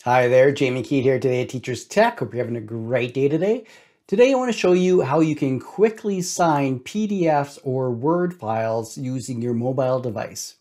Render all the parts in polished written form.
Hi there, Jamie Keat here today at Teachers Tech. Hope you're having a great day today. Today I want to show you how you can quickly sign PDFs or Word files using your mobile device.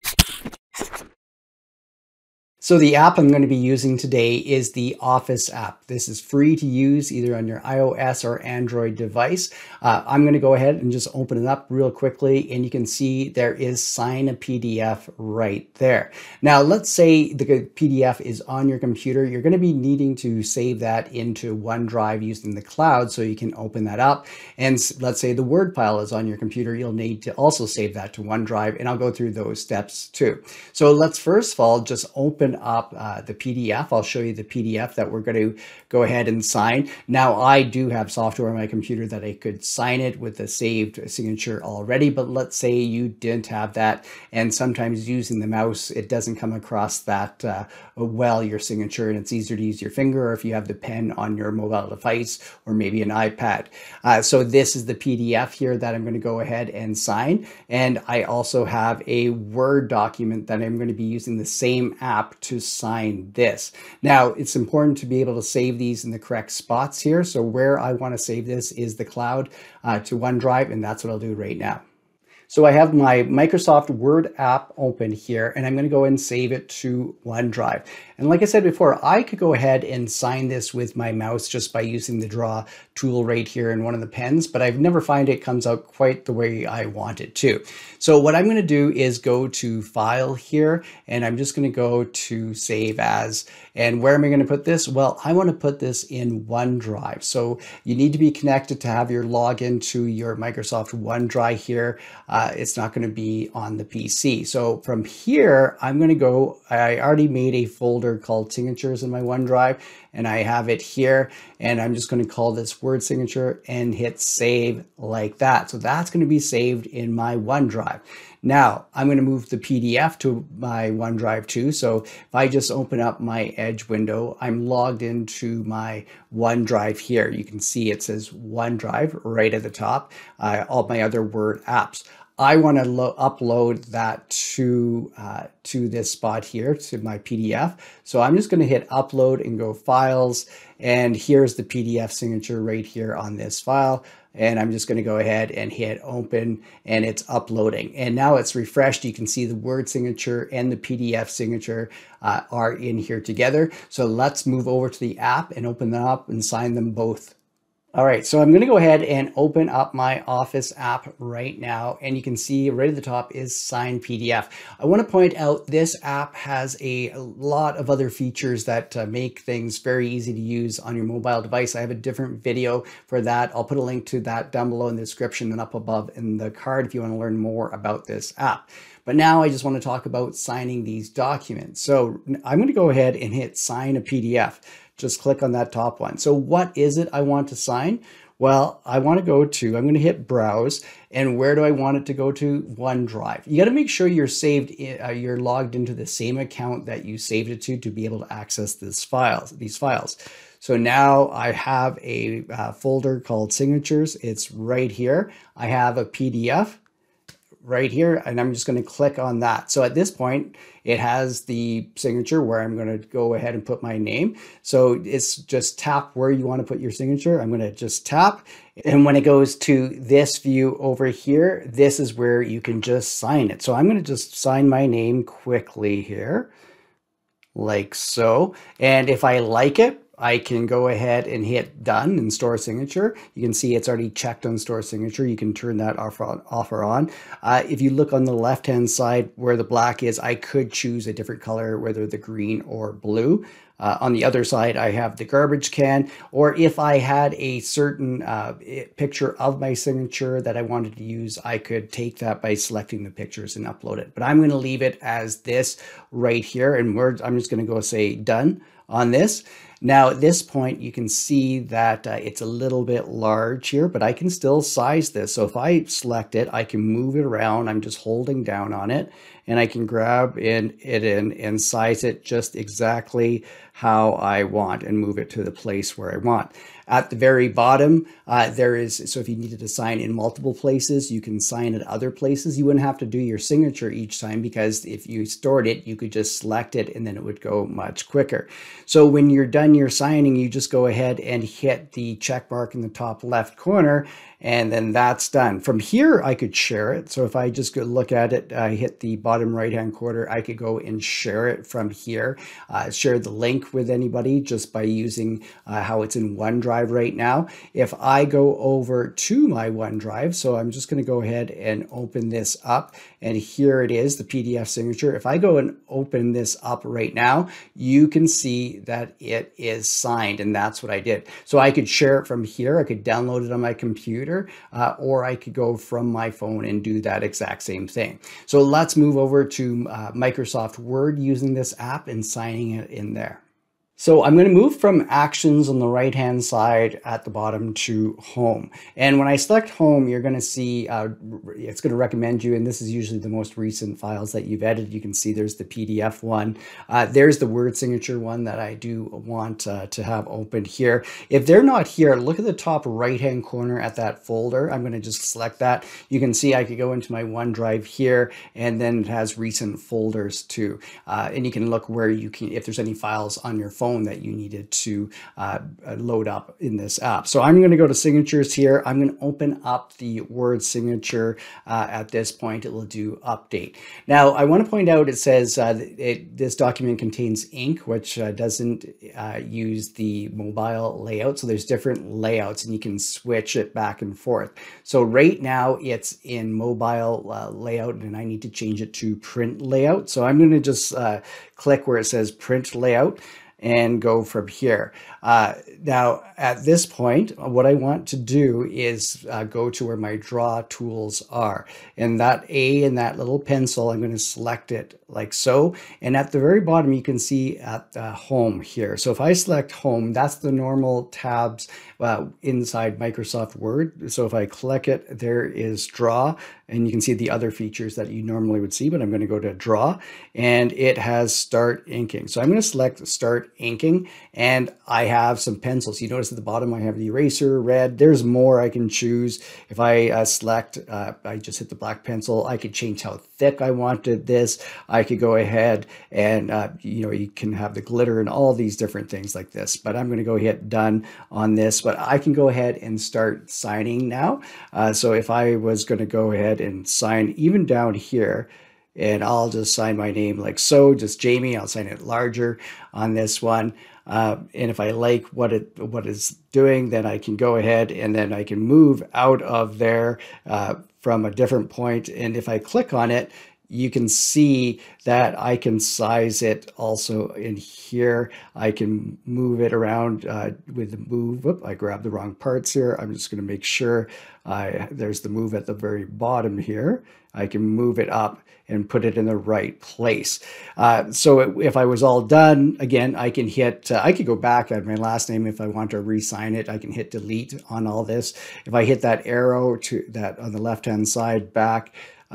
So the app I'm going to be using today is the Office app. This is free to use either on your iOS or Android device. I'm going to go ahead and just open it up real quickly, and you can see there is Sign a PDF right there. Now let's say the PDF is on your computer. You're going to be needing to save that into OneDrive using the cloud so you can open that up. And let's say the Word file is on your computer. You'll need to also save that to OneDrive, and I'll go through those steps too. So let's first of all just open up the PDF. I'll show you the PDF that we're going to go ahead and sign. Now I do have software on my computer that I could sign it with a saved signature already, but let's say you didn't have that, and sometimes using the mouse it doesn't come across that well, your signature, and it's easier to use your finger, or if you have the pen on your mobile device or maybe an iPad. So this is the PDF here that I'm going to go ahead and sign, and I also have a Word document that I'm going to be using the same app to sign this. Now it's important to be able to save these in the correct spots here. So where I want to save this is the cloud to OneDrive, and that's what I'll do right now. So I have my Microsoft Word app open here, and I'm going to go and save it to OneDrive. And like I said before, I could go ahead and sign this with my mouse just by using the draw tool right here in one of the pens, but I've never found it comes out quite the way I want it to. So what I'm going to do is go to File here, and I'm just going to go to Save As. And where am I going to put this? Well, I want to put this in OneDrive. So you need to be connected to have your login to your Microsoft OneDrive here. It's not going to be on the PC. So from here, I'm going to go, I already made a folder called Signatures in my OneDrive, and I have it here, and I'm just going to call this Word Signature and hit Save like that. So that's going to be saved in my OneDrive. Now I'm going to move the PDF to my OneDrive too. So if I just open up my Edge window, I'm logged into my OneDrive here. You can see it says OneDrive right at the top, all my other Word apps. I want to upload that to this spot here, to my PDF. So I'm just going to hit upload and go files. And here's the PDF signature right here on this file. And I'm just going to go ahead and hit open, and it's uploading. And now it's refreshed. You can see the Word signature and the PDF signature are in here together. So let's move over to the app and open them up and sign them both. All right, so I'm going to go ahead and open up my Office app right now, and you can see right at the top is Sign PDF. I want to point out this app has a lot of other features that make things very easy to use on your mobile device. I have a different video for that. I'll put a link to that down below in the description and up above in the card if you want to learn more about this app. But now I just want to talk about signing these documents. So I'm going to go ahead and hit Sign a PDF. Just click on that top one. So what is it I want to sign? Well, I want to go to, I'm going to hit Browse, and where do I want it to go to? OneDrive. You got to make sure you're you're logged into the same account that you saved it to be able to access these files. So now I have a folder called Signatures. It's right here. I have a PDF right here, and I'm just going to click on that. So at this point, it has the signature where I'm going to go ahead and put my name. So it's just tap where you want to put your signature. I'm going to just tap. And when it goes to this view over here, this is where you can just sign it. So I'm going to just sign my name quickly here, like so. And if I like it, I can go ahead and hit done and store signature. You can see it's already checked on store signature. You can turn that off or on. If you look on the left-hand side where the black is, I could choose a different color, whether the green or blue. On the other side, I have the garbage can, or if I had a certain picture of my signature that I wanted to use, I could take that by selecting the pictures and upload it. But I'm going to leave it as this right here, and I'm just going to go say done on this. Now at this point, you can see that it's a little bit large here, but I can still size this. So if I select it, I can move it around. I'm just holding down on it, and I can grab it in and size it just exactly how I want and move it to the place where I want. At the very bottom, so if you needed to sign in multiple places, you can sign at other places. You wouldn't have to do your signature each time, because if you stored it, you could just select it and then it would go much quicker. So when you're done your signing, you just go ahead and hit the check mark in the top left corner, and then that's done. From here, I could share it. So if I just go look at it, I hit the bottom right-hand corner, I could go and share it from here, share the link with anybody just by using how it's in OneDrive right now. If I go over to my OneDrive, so I'm just going to go ahead and open this up, and here it is, the PDF signature. If I go and open this up right now, you can see that it is signed, and that's what I did. So I could share it from here, I could download it on my computer, or I could go from my phone and do that exact same thing. So let's move over to Microsoft Word using this app and signing it in there. So I'm going to move from Actions on the right-hand side at the bottom to Home. And when I select Home, you're going to see it's going to recommend you, and this is usually the most recent files that you've edited. You can see there's the PDF one. There's the Word signature one that I do want to have opened here. If they're not here, look at the top right-hand corner at that folder. I'm going to just select that. You can see I could go into my OneDrive here, and then it has recent folders too. And you can look where you can, if there's any files on your phone that you needed to load up in this app. So I'm going to go to signatures here. I'm going to open up the Word signature. At this point, it will do update. Now, I want to point out, it says this document contains ink, which doesn't use the mobile layout. So there's different layouts, and you can switch it back and forth. So right now it's in mobile layout, and I need to change it to print layout. So I'm going to just click where it says print layout and go from here. Now, at this point, what I want to do is go to where my draw tools are. And that A and that little pencil, I'm going to select it like so. And at the very bottom, you can see at Home here. So if I select Home, that's the normal tabs inside Microsoft Word. So if I click it, there is Draw. And you can see the other features that you normally would see, but I'm going to go to Draw, and it has Start Inking. So I'm going to select Start Inking, and I have some pencils. You notice at the bottom I have the eraser, red. There's more I can choose. If I select, I just hit the black pencil, I could change how thick I wanted this. I could go ahead and, you can have the glitter and all these different things like this, but I'm going to go hit Done on this, but I can go ahead and start signing now. So if I was going to go ahead and sign even down here, and I'll just sign my name like so, just Jamie. I'll sign it larger on this one. And if I like what it's doing, then I can go ahead and then I can move out of there from a different point. And if I click on it, you can see that I can size it also in here. I can move it around with the move. Whoop, I grabbed the wrong parts here. I'm just going to make sure there's the move at the very bottom here. I can move it up and put it in the right place. So if I was all done, again, I can hit, I could go back at my last name if I want to re-sign it. I can hit delete on all this. If I hit that arrow to that on the left-hand side back,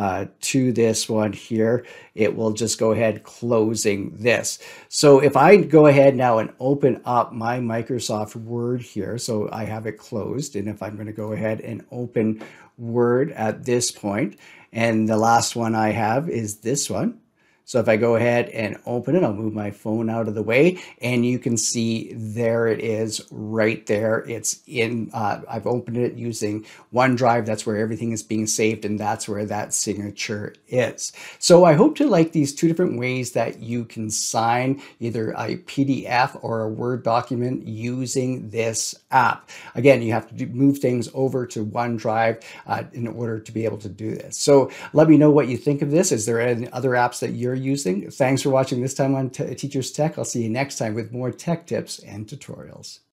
to this one here, it will just go ahead closing this. So if I go ahead now and open up my Microsoft Word here, so I have it closed, and if I'm going to go ahead and open Word at this point, and the last one I have is this one. So if I go ahead and open it, I'll move my phone out of the way, and you can see there it is right there. It's in, I've opened it using OneDrive. That's where everything is being saved, and that's where that signature is. So I hope to like these two different ways that you can sign either a PDF or a Word document using this app. Again, you have to move things over to OneDrive in order to be able to do this. So let me know what you think of this. Is there any other apps that you're using? Thanks for watching this time on Teacher's Tech. I'll see you next time with more tech tips and tutorials.